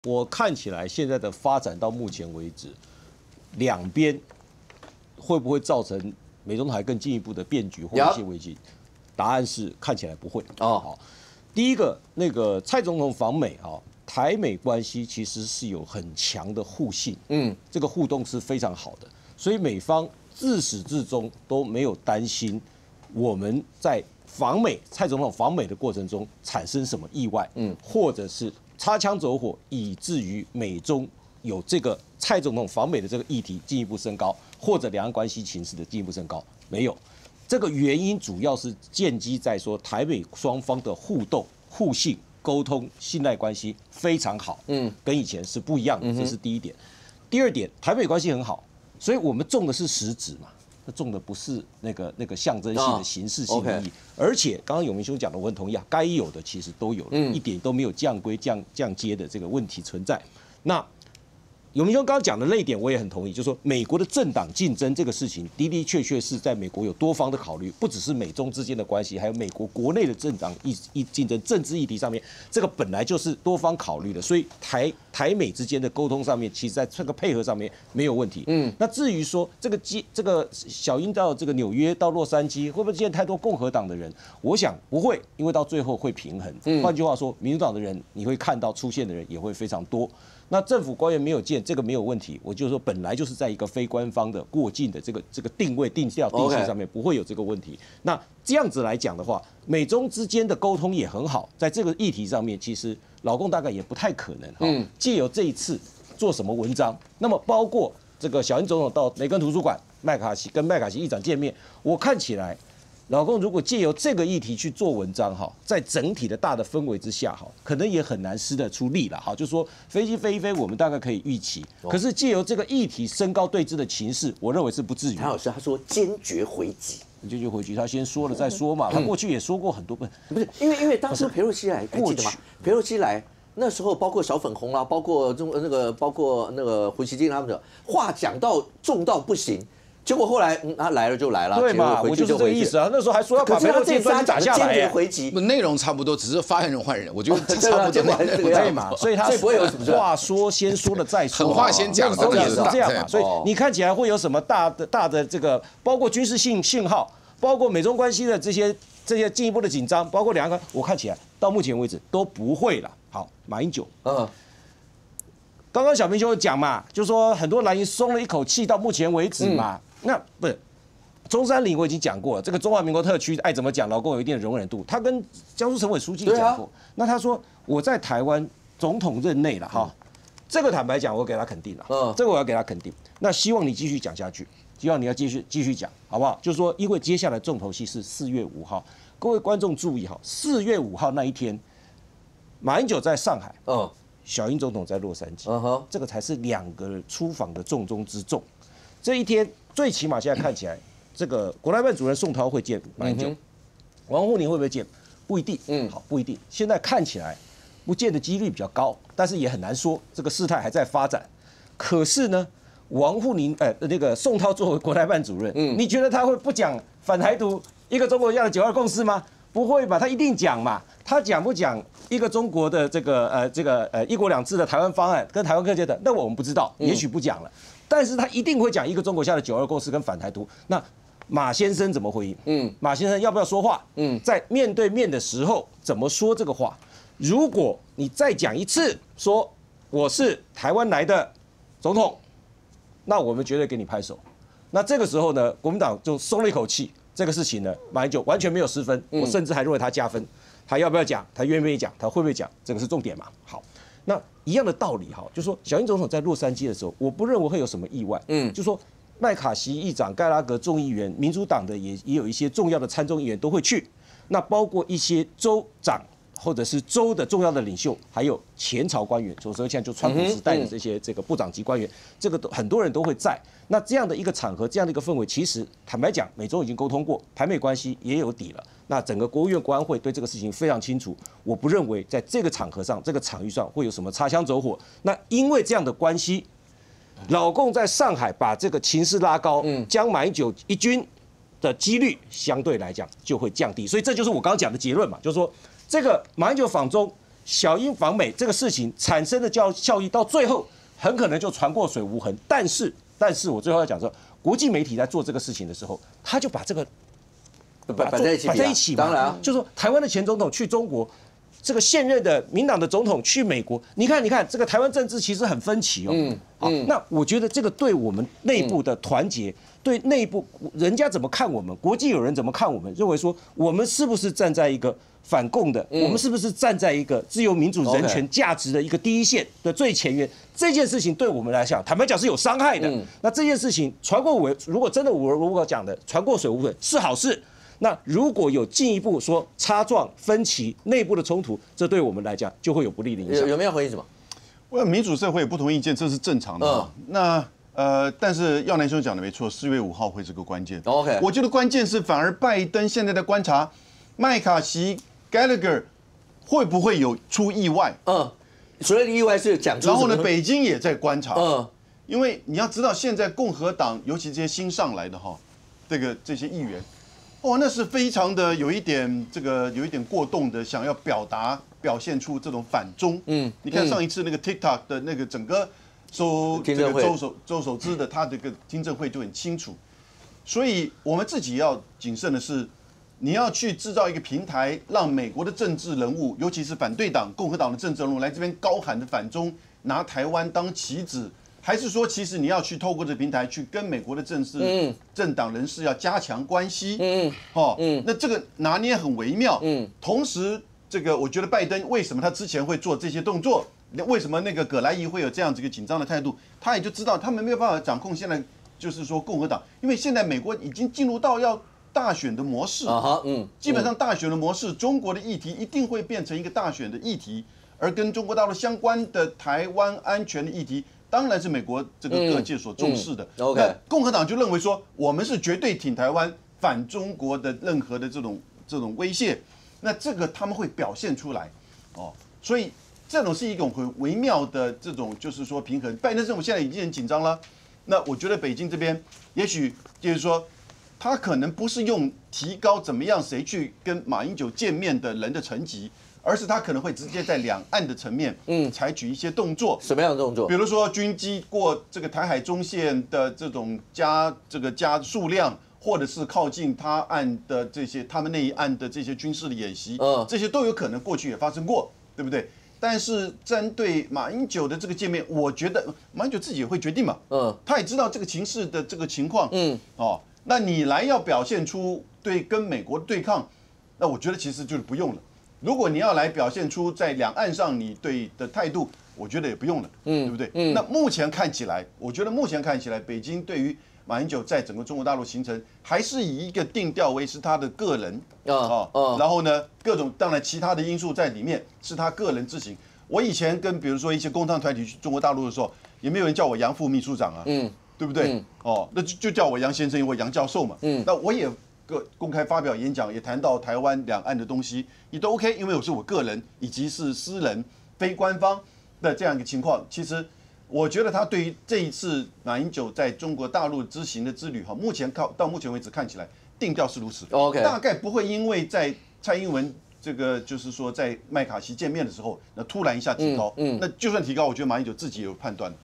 我看起来现在的发展到目前为止，两边会不会造成美中台更进一步的变局或一些危机？答案是看起来不会。好，第一个，那个蔡总统访美啊，台美关系其实是有很强的互信，这个互动是非常好的，所以美方自始至终都没有担心我们在蔡总统访美的过程中产生什么意外，或者是擦枪走火，以至于美中有这个蔡总统访美的这个议题进一步升高，或者两岸关系情势的进一步升高，没有。这个原因主要是建基在说台美双方的互动、互信、沟通、信赖关系非常好，跟以前是不一样的，这是第一点。第二点，台美关系很好，所以我们重的是实质嘛。那重的不是那个象征性的形式性的意义，而且刚刚永明兄讲的，我很同意啊，该有的其实都有了，一点都没有降规降阶的这个问题存在。那永明兄刚刚讲的那一点，我也很同意，就是说美国的政党竞争这个事情，的的确确是在美国有多方的考虑，不只是美中之间的关系，还有美国国内的政党竞争政治议题上面，这个本来就是多方考虑的，所以台美之间的沟通上面，其实在这个配合上面没有问题。那至于说这个小英到这个纽约到洛杉矶，会不会见太多共和党的人？我想不会，因为到最后会平衡。换句话说，民主党的人你会看到出现的人也会非常多。那政府官员没有见，这个没有问题。我就说，本来就是在一个非官方的过境的这个定位、定调、定性上面不会有这个问题。那这样子来讲的话，美中之间的沟通也很好，在这个议题上面，其实老共大概也不太可能借由这一次做什么文章。那么包括这个小英总统到雷根图书馆，跟麦卡锡议长见面，我看起来。老共如果借由这个议题去做文章在整体的大的氛围之下可能也很难施得出力了就是说飞机飞一飞，我们大概可以预期。可是借由这个议题升高对峙的情势，我认为是不至于。 谭老师他说坚决回击， 坚决回击，他先说了再说嘛。他过去也说过很多不是因为当时裴洛西来，还记得吗？裴洛西来。那时候包括小粉红啦，包括包括那个胡锡进他们的话讲到重到不行。结果后来，他来了就来了， 对嘛？我就是这个意思啊。那时候还说要把裴洛西专打下来， 坚决回击， 内容差不多，只是发言人换人，我觉得差不多对嘛？所以他不会有什么话说，先说了再说， 狠话先讲， 都也是这样嘛。所以你看起来会有什么大的这个，包括军事信号，包括美中关系的这些进一步的紧张，包括两岸，我看起来到目前为止都不会了。好，马英九，刚刚小明兄讲嘛，就说很多蓝营松了一口气，到目前为止嘛。那不是中山陵，我已经讲过了。这个中华民国特区爱怎么讲，老共有一定的容忍度。他跟江苏省委书记讲过，那他说我在台湾总统任内了这个坦白讲，我给他肯定了。这个我要给他肯定。那希望你继续讲下去，希望你要继续讲，好不好？就是说，因为接下来重头戏是4月5号，各位观众注意4月5号那一天，马英九在上海，小英总统在洛杉矶，这个才是两个出访的重中之重。这一天。最起码现在看起来，这个国台办主任宋涛会见马英九，王沪宁会不会见？不一定，好，不一定。现在看起来不见的几率比较高，但是也很难说，这个事态还在发展。可是呢，王沪宁，那个宋涛作为国台办主任，你觉得他会不讲反台独、一个中国下的9·2共识吗？不会吧，他一定讲嘛。他讲不讲一个中国的这个一国两制的台湾方案跟台湾客界的，那我们不知道，也许不讲了。但是他一定会讲一个中国下的9·2共识跟反台独。那马先生怎么回应？马先生要不要说话？在面对面的时候怎么说这个话？如果你再讲一次说我是台湾来的总统，那我们绝对给你拍手。那这个时候呢，国民党就松了一口气。这个事情呢，马英九完全没有失分，我甚至还认为他加分。他要不要讲？他愿不愿意讲？他会不会讲？这个是重点嘛？好。那一样的道理就是说小英总统在洛杉矶的时候，我不认为会有什么意外。就说麦卡锡议长、盖拉格众议员、民主党的也有一些重要的参众议员都会去，那包括一些州长或者是州的重要的领袖，还有前朝官员，就是现在就川普时代的这些这个部长级官员，这个很多人都会在。那这样的一个场合，这样的一个氛围，其实坦白讲，美中已经沟通过，台美关系也有底了。那整个国务院国安会对这个事情非常清楚，我不认为在这个场合上、这个场域上会有什么擦枪走火。那因为这样的关系，老共在上海把这个情势拉高，将马英九一军的几率相对来讲就会降低。所以这就是我刚刚讲的结论嘛，就是说这个马英九访中小英访美这个事情产生的效益，到最后很可能就船过水无痕。但是我最后要讲说，国际媒体在做这个事情的时候，他就把这个摆在一起嘛， 当然，就说台湾的前总统去中国，这个现任的民党的总统去美国，你看这个台湾政治其实很分歧哦。那我觉得这个对我们内部的团结，对内部人家怎么看我们，国际有人怎么看我们，认为说我们是不是站在一个反共的，我们是不是站在一个自由民主人权价值的一个第一线的最前沿？这件事情对我们来讲，坦白讲是有伤害的。那这件事情传过我，如果真的我如果讲的传过水无痕是好事。那如果有进一步说擦撞、分歧、内部的冲突，这对我们来讲就会有不利的影响。 有没有回应什么？ 我民主社会有不同意见，这是正常的。那但是耀南兄讲的没错，4月5号会是个关键。 OK， 我觉得关键是反而拜登现在在观察麦卡锡、Gallagher 会不会有出意外。 所谓的意外是讲出。 然后呢，北京也在观察。因为你要知道，现在共和党尤其这些新上来的这些议员。那是非常的有一点过动的，想要表现出这种反中。你看上一次那个 TikTok 的那个整个周守之的他这个听证会就很清楚，所以我们自己要谨慎的是，你要去制造一个平台，让美国的政治人物，尤其是反对党、共和党的政治人物来这边高喊的反中，拿台湾当棋子。还是说，其实你要去透过这个平台去跟美国的政党人士要加强关系，那这个拿捏很微妙，同时这个我觉得拜登为什么他之前会做这些动作，为什么那个葛莱仪会有这样子一个紧张的态度，他也就知道他们没有办法掌控现在就是说共和党，因为现在美国已经进入到要大选的模式，基本上大选的模式，中国的议题一定会变成一个大选的议题，而跟中国大陆相关的台湾安全的议题。当然是美国这个各界所重视的。那共和党就认为说，我们是绝对挺台湾、反中国的任何的这种威胁，那这个他们会表现出来，所以这种是一种很微妙的这种就是说平衡。拜登政府现在已经很紧张了，那我觉得北京这边也许就是说，他可能不是用提高怎么样谁去跟马英九见面的人的层级。而是他可能会直接在两岸的层面，采取一些动作。 什么样的动作？ 比如说军机过这个台海中线的这种加数量，或者是靠近他岸的他们那一岸的这些军事的演习，这些都有可能过去也发生过，对不对？但是针对马英九的这个见面，我觉得马英九自己也会决定嘛，他也知道这个情势的这个情况，那你来要表现出跟美国的对抗，那我觉得其实就是不用了。如果你要来表现出在两岸上你对的态度，我觉得也不用了，对不对？那目前看起来，我觉得目前看起来，北京对于马英九在整个中国大陆行程，还是以一个定调为是他的个人然后呢，各种当然其他的因素在里面是他个人之行。我以前跟比如说一些工商团体去中国大陆的时候，也没有人叫我杨副秘书长啊，对不对？那就叫我杨先生，因为杨教授嘛，那我也。公开发表演讲，也谈到台湾两岸的东西，也都 OK， 因为我是我个人以及是私人非官方的这样一个情况。其实我觉得他对于这一次马英九在中国大陆之行的之旅，目前到目前为止看起来定调是如此。 OK， 大概不会因为在蔡英文这个就是说在麦卡锡见面的时候，那突然一下提高，那就算提高，我觉得马英九自己也有判断。